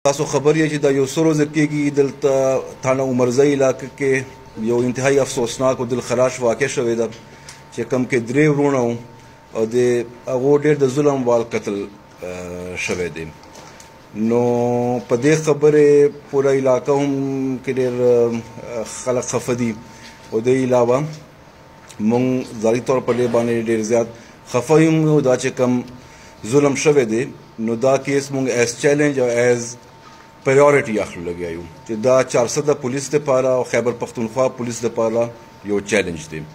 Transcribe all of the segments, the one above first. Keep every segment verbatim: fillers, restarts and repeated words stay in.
تاسو خبر یې چې دا یو څو ورځې کېږي دلته تھانه عمرزی علاقه کې یو انتهایی افسوسناک او دلخراش واقع شوې ده چې کوم کې درې وروڼه وو او د هغو ډېر د ظلم وال قتل شوی دی. نو په دې خبرې پوره علاقه هم کې ډېر خلک خفه دي او د علاوه مونږ ذاتي طور په دې باندې ډېر زیات خفه یو نو دا چې کوم ظلم شوی دی نو دا کیس مونږ ایز چیلنج او ایز پریورټي اخلو لګیا یو چې دا چارسده پولیس دپاره او خیبر پښتونخوا پولیس دپاره یو چیلنج دی.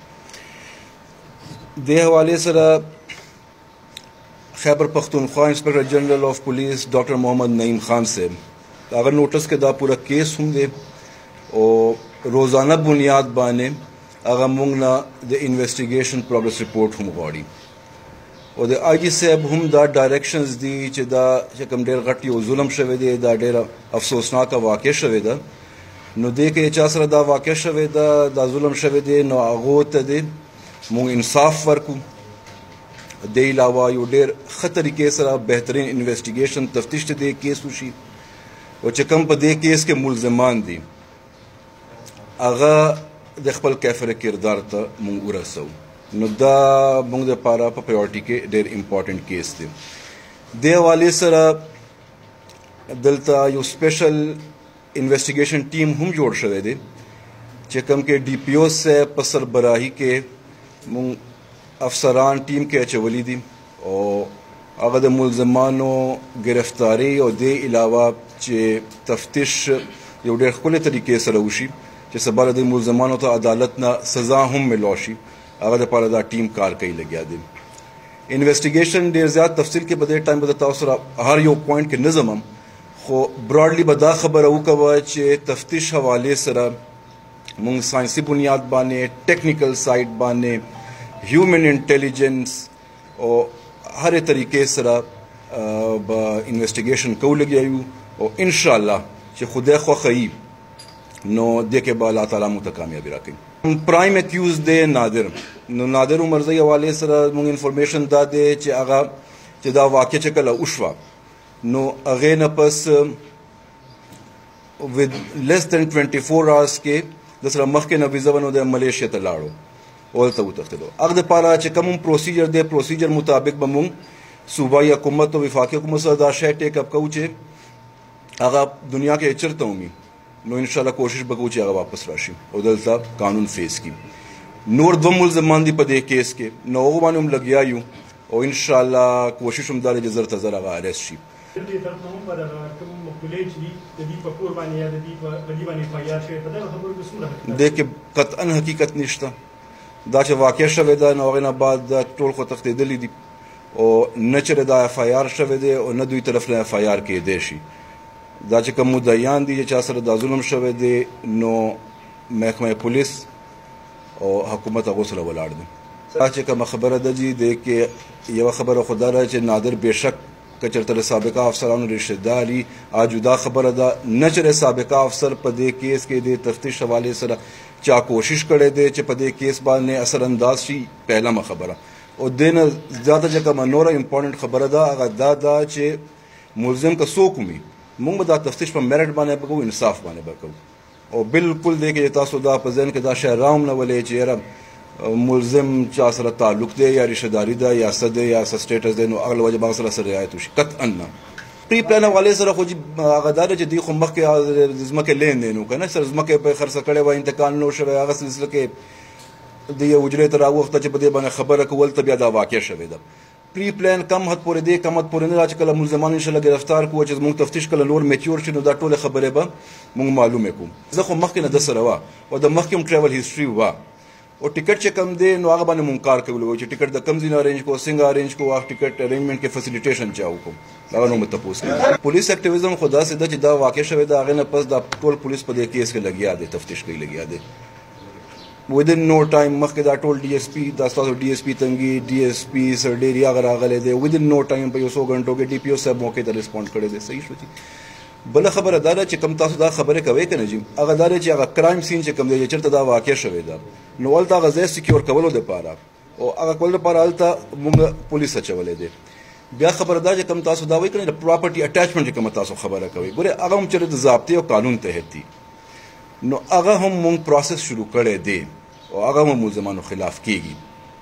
دې حوالې سره خیبر پختونخوا انسپیکٹر جنرل آف پولیس ډاکټر محمد نعیم خان صاحب هغه نوټس کې دا پوره کیس هم دی او روزانه بنیاد باندې هغه موږ نه د انویسټیګیشن پروګرس رپورټ هم غواړي او د آی جي صاحب هم دا ډایرکشنز دي چې دا چې کوم ډېر غټ یو ظلم شوی دی دا ډېره افسوسناکه واقع شوې ده نو دې کې چا سره دا واقع شوې ده دا ظلم شوی دی نو هغو ته دی مونږ انصاف ورکو. د علاوه یو ډېر ښه طریقې سره بهترین انویسټیګیشن تفتیش ته دې کیس وشي او چې کوم په دې کیس کې ملزمان دي هغه د خپل کافر کردار ته مونږ ورسو نو دا مونږ دپاره په پریورټي کې ډېر امپارټنټ کیس دی. دې حوالې سره دلته یو سپیشل انویسټیګیشن ټیم هم جوړ شوی دی چې کوم کې ډي پی او صاحب په سربراهي کې مونږ افسران ټیم کې اچولی دي او هغه د ملزمانو گرفتاری او دې علاوه چې تفتیش یو ډېر ښکلې طریقې سره وشي چې سبا د ملزمانو ته عدالت نه سزا هم ملو شي هغه دپاره دا ټیم کار کوي لګیا دی. انویسټیګیشن ډېر زیات تفصیل کې به دې ټایم به د تاسو سره هر یو پوینټ کې نه ځم خو براډلی به دا خبره وکوه چې تفتیش حوالې سره مونږ ساینسي بنیاد باندې ټیکنیکل سایډ باندې هیومن انټیلیجنس او هرې طریقې سره به انویسټیګیشن کوو لګیا یو او انشاءالله چې خدای خوښه وي نو دې کې به الله تعالی موږ ته کامیابي راکوي. پرایم اکیوز دی نادر نو نادر عمرزی حوالې سره مونږ انفارمیشن دا دی چې هغه چې دا واقع چې کله وشوه نو هغې نه پس ود لیس دین ټوینټي فور آورس کې د سره مخکې نه ویزه ونه د ملیشیا ته لاړو او هلته وتښتېدو. هغه دپاره چې کوم پروسیجر دی پروسیجر مطابق به مونږ صوبایي حکومت او وفاقي حکومت سره دا شی ټیک اپ کوو چې هغه دنیا کې چېرته ومي نو انشاءالله کوشش به کوو چې هغه واپس راشي او دلته قانون فیس کړي. نور دوه ملزمان دي په دې کیس کې نو هغو باندې هم لګیا یو او انشاءالله کوشش هم دا دی چې زر ته زر هغه اریسټ شي. دې کې قطعا حقیقت نشته دا چې واقع شوی ده نو هغې نه بعد دا ټول خو تښتېدلي دي او نه چېرې دا ایف آی آر شوی دی او نه دوی طرف نه ایف آی آر کېدی شي. دا چې کوم مدعیان دي چې چا سره دا ظلم شوی دی نو محکمه پولیس او حکومت هغو سره ولاړ دی. دا چې کومه خبره ده جي دې کې یوه خبره خو دا ده چې نادر بېشک که چېرته د سابقه افسرانو رشته داري آ جدا خبره ده نه چې د سابقه افسر په دې کیس کې د تفتیش حوالې سره چا کوشش کړی دی چې په دې کیس باندې اثر انداز شي پهلمه خبره او دې نه زیاته چې کومه نوره امپارټنټ خبره ده هغه دا ده چې ملزم که څوک وي موږ به دا تفتیش په میرټ باندې به کوو انصاف باندې به کوو او بالکل دی کې تاسو دا په ذهن کې دا شی راهم نه ولئ چې یاره ملزم چا سره تعلق دی یا رشته داري ده یا څه دی یا څه سټیټس دی نو هغه له وجې به هغه سره سره رعایت وشي قطعا نه. پری پلان حوالې سره خو هغه دا ده چې دوی خو مخکې د ځمکې لین دین و که نه سر ځمکې پرې خرڅه کړې وه انتقال نه و شوی هغه سلسله کې د یو حجرې ته راووخته چې په دې باندې خبره کول ته بیا دا واقع شوې ده. پری پلان کم حد پورې دی کم حد پورې نه را چې کله ملزمان انشاءالله ګرفتار کړو چې زموږ تفتیش کله نور میچور شي نو دا ټولې خبرې به موږ معلومې کوو. زه خو مخکې نه ده سره وه او د مخکې هم ټریول هسټري وه او ټیکټ چې کم دی نو هغه باندې مونږ کار کولی وو چې ټیکټ د کوم ځای نه ارینج کړو څنګه ارینج کړو هغه ټیکټ ارینجمنټ کې فیسیلیټیشن چا وکړو هغه نو مې تپوس کړي. پولیس اکټیویزم خو داسې ده چې دا واقع شوی ده هغې نه پس دا ټول پولیس په دې کیس کې لګیا دی تفتیش کوي لګیا دی ودن نو ټایم مخکې دا ټول ډي ایس پي دا ستاسو ډي ایس پي تنګي ډي ایس پي سر ډېري هغه راغلی دی ودن نو ټایم په یو څو غنټو کې ډي پي او صاحب موقع ته ریسپونډ کړی دی. صحیح شو چې بله خبره دا ده چې کوم تاسو دا خبرې کوئ که نه جي هغه دا دی چې هغه کرایم سین چې کوم دی چې چېرته دا واقع شوی ده نو هلته هغه ځای سکیور کولو دپاره او هغه کولو دپاره هلته مونږ پولیس اچولی دی بیا خبره دا چې کوم تاسو دا وایي که نه د پراپرټي اټیچمنټ چې کومه تاسو خبره کوئ ګورې هغه هم چېرې د ضابطې او قانون تحت دي نو هغه هم مونږ پروسس شروع کړی دی او هغه هم ملزمانو خلاف کېږي.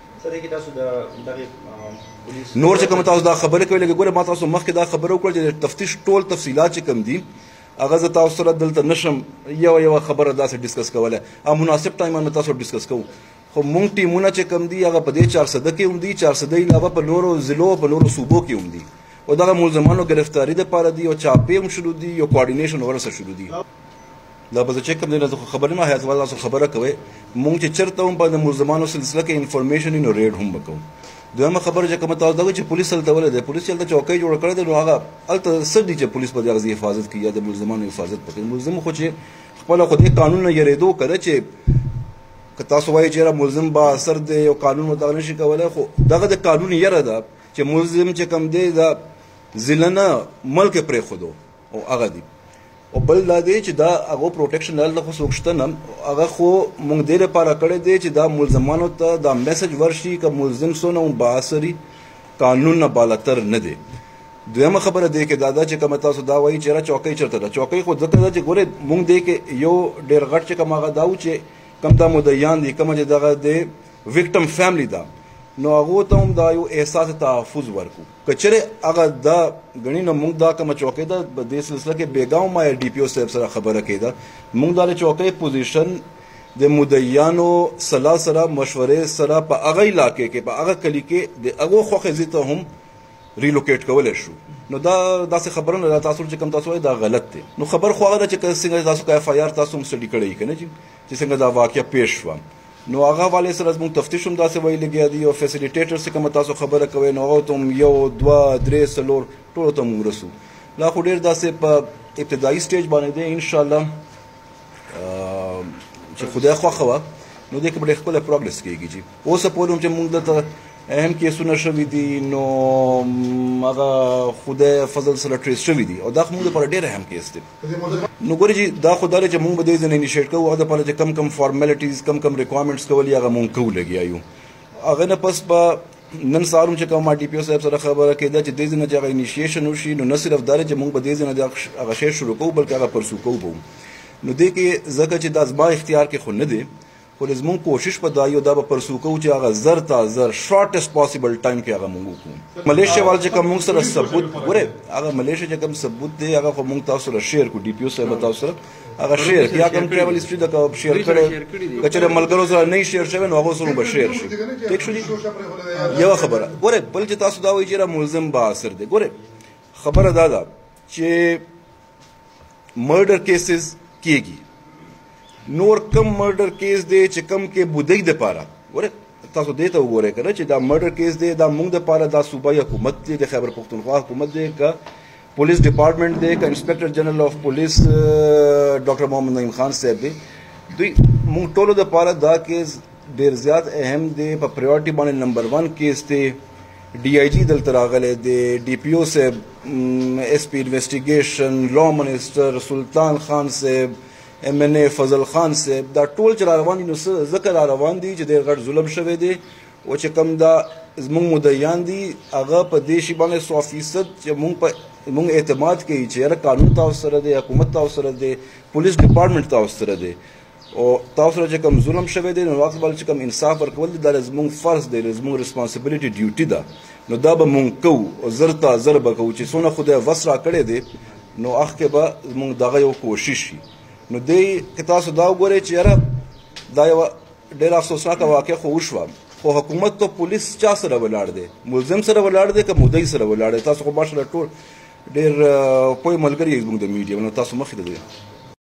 نور چې کوم تاسو دا خبره کوئ لکه ګوره ما تاسو مخکې دا خبره وکړه چې د تفتیش ټول تفصیلات چې کوم دي هغه زه تاسو سره دلته نشم یوه یوه خبره داسې ډسکس کولی او مناسب ټایم باندې تاسو ډسکس کوو خو مونږ ټیمونه چې کوم دي هغه په دې چارسده کې هم دي چارسده علاوه په نورو ضلعو په نورو صوبو کې هم دي او دغه ملزمانو ګرفتاري دپاره دي او چاپې هم شروع دي او کوارډینیشن ورسره شروع دي. دا به زه چې کوم دی نه خبرې ما حیات والا تاسو خبره کوئ مونږ چې چېرته هم په د ملزمانو سلسله کې انفارمیشن وي نو ریډ هم به کوو. دویمه خبره چې کومه تاسو دا وایي چې پولیس هلته ولې دی پولیس چې هلته چوکۍ جوړه کړې ده نو هغه هلته څه دي چې پولیس په دې هغه حفاظت کوي یا د ملزمانو حفاظت پکوي. ملزم خو چې خپله خو دې قانون نه یېرېدو که نه چې که تاسو وایي چې یاره ملزم با اثر دی او قانون ورته نشي کولی خو دغه د قانون یره ده چې ملزم چې کوم دی دا ضلع نه ملک یې پرېښودو او هغه دی او بل دا دی چې دا هغه پروټیکشن هلته خو څوک شته نه هغه خو مونږ دې لپاره کړی دی چې دا ملزمانو ته دا میسج ورشي که ملزم څونه هم بااثري قانون نه بالاتر نه دی. دویمه خبره دی کې دا ده چې کومه تاسو دا وایي چې یاره چوکۍ چېرته ده چوکۍ خو ځکه ده چې ګورې مونږ دې کې یو ډېر غټ چې کوم هغه دا و چې کم دا مدیان دي کومه چې دغه د وکټم فیملی ده نو هغو ته هم دا یو احساس تحفظ ورکو که چېرې هغه دا ګڼي نو موږ دا کومه چوکۍ ده په دې سلسله کې بېګا هم ما ډي پي او صاحب سره خبره کېده موږ دا د چوکۍ پوزیشن د مدیانو سلا سره مشورې سره په هغه علاقې کې په هغه کلي کې د هغو خوښې ځای ته هم ریلوکیټ کولی شو نو دا داسې خبرونه ده تاسو چې کوم تاسو وایي دا غلط دی. نو خبر خو هغه ده چې څنګه تاسو که اف آی آر تاسو هم سټډي کړی که نه چې څنګه دا واقعه پیښ شوه نو هغه حوالې سره زموږ تفتیش هم داسې ویل لګیا دي او فیسیلیټیټر چې کومه تاسو خبره کوئ نو هغو ته هم یو دوه درې څلور ټولو ته موږ رسو لا خو ډېر داسې په ابتدایي سټیج باندې دی انشاءالله چې خدای خوښه وه نو دې کې به ډېر ښکلی پروګرس کېږي جي اوسه پورې هم چې موږ دلته اهم کیسونه شوي دي نو هغه خدای فضل سره ټریس شوي دي او دا خو موږ لپاره ډېر اهم کیس دی. نو ګورې چې دا خو دا دی چې موږ به دې ځای نه انیشیټ کوو هغه دپاره چې کم کم فارمیلټیز کم کم ریکوایرمنټس کول یې هغه موږ کوو لګیا یو هغه نه پس به نن سهار هم چې کوم ما ډي پي او صاحب سره خبره کېده چې دې ځای نه چې هغه انیشیشن وشي نو نه صرف دا دی چې موږ به دې ځای نه هغه شی شروع کوو بلکې هغه پرسو کوو به نو دې کې ځکه چې دا زما اختیار کې خو نه دی خو زموږ کوشش په دا یو دا به پرسو کوو چې هغه زر تا زر شارټیسټ پاسبل ټایم کې هغه موږ وکړو. ملیشیا وال چې کوم موږ سره ثبوت ګورې هغه ملیشیا چې کوم ثبوت دی هغه خو موږ تاسو سره شیر کړو ډي پي او صاحب تاسو سره هغه شیر کړي یا کوم ټریول هسټري د شیر کړی که چېرې ملګرو سره نه شیر شوی نو هغو سره به شیر شي ټیک شو دي یوه خبره ګورې بل چې تاسو دا وایي چې ملزم با اثر دی ګورې خبره دا ده چې مرډر کیسز کېږي نور کم مرډر کیس دی چې کم کې بودی دپاره ګورې تاسو دې ته وګورئ که نه چې دا مرډر کیس دی دا موږ دپاره دا صوبایي حکومت دی د خیبر پښتونخوا حکومت دی که پولیس ډپارټمنټ دی که انسپیکټر جنرل آف پولیس ډاکټر محمد نعیم خان صاحب دی دوی موږ ټولو دپاره دا کیس ډېر زیات اهم دی په پریورټي باندې نمبر ون کیس دی ډي آی جي دلته راغلی دی ډي پي او صاحب ایس پی انویسټیګیشن لا منسټر سلطان خان صاحب ایم این اے فضل خان صاحب دا ټول چې را روان دي نو ځکه را روان دي چې ډېر غټ ظلم شوی دی او چې کوم دا زموږ مدیان دي هغه په دې شي باندې سو فیصد چې موږ په موږ اعتماد کوي چې یاره قانون تاسو سره دی حکومت تاسو سره دی پولیس ډپارټمنټ تاسو سره دی او تاسو سره چې کوم ظلم شوی دی نو وخت بل چې کوم انصاف ورکول دی دا زموږ فرض دی زموږ ریسپانسبلیټي ډیوټي ده نو دا به موږ کوو او زر تا زر به کوو چې څونه خدای وس را کړی دی نو هغه کې به زموږ دغه یو کوشش وي. نو دی که تاسو دا وګورئ چې یاره دا یوه ډېره افسوسناکه واقع خو وشوه خو حکومت تو پولیس چا سره ولاړ دی ملزم سره ولاړ دی که مدعي سره ولاړ دی تاسو خو ماشاءالله ټول ډېر پوه ملګري یې زموږ د میډیا نو تاسو مخې ته دی